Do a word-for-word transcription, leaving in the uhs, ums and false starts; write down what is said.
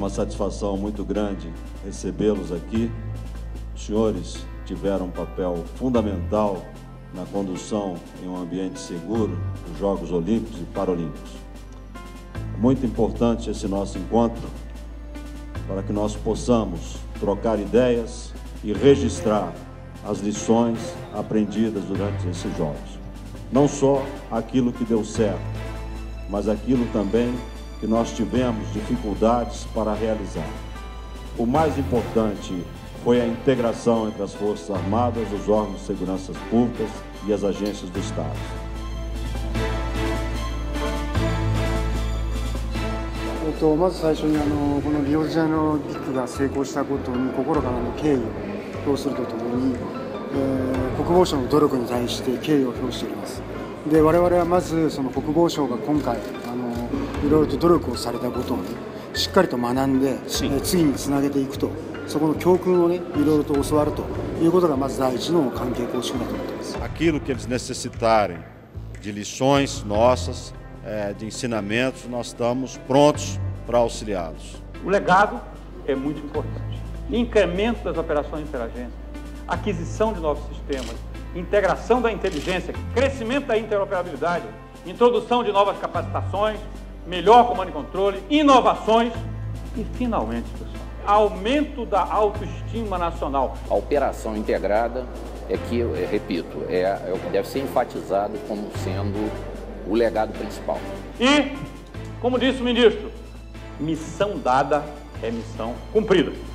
uma satisfação muito grande recebê-los aqui. Os senhores tiveram um papel fundamental na condução em um ambiente seguro dos Jogos Olímpicos e Paralímpicos. É muito importante esse nosso encontro para que nós possamos trocar ideias e registrar as lições aprendidas durante esses Jogos. Não só aquilo que deu certo, mas aquilo também que nós tivemos dificuldades para realizar. O mais importante foi a integração entre as Forças Armadas, os órgãos de segurança públicas e as agências do Estado. えっと、まず最初にあのこのリオデジャネイロオリンピックが成功したことに心からの敬意を表するとともに、えー、国防省の努力に対して敬意を表しております。で、我々はまずその国防省が今回あのいろいろと努力をされたことを、ね、しっかりと学んで、えー、次につなげていくと、そこの教訓をね、いろいろと教わるということがまず第一の関係構築だと思っています。 Aquilo que eles necessitarem de lições nossas, é, de ensinamentos, nós estamos prontos para auxiliá-los. O legado é muito importante. Incremento das operações de interagência, aquisição de novos sistemas, integração da inteligência, crescimento da interoperabilidade, introdução de novas capacitações, melhor comando e controle, inovações e, finalmente, pessoal, aumento da autoestima nacional. A operação integrada é que, eu repito, é, é o que deve ser enfatizado como sendo o legado principal. E, como disse o ministro, missão dada é missão cumprida.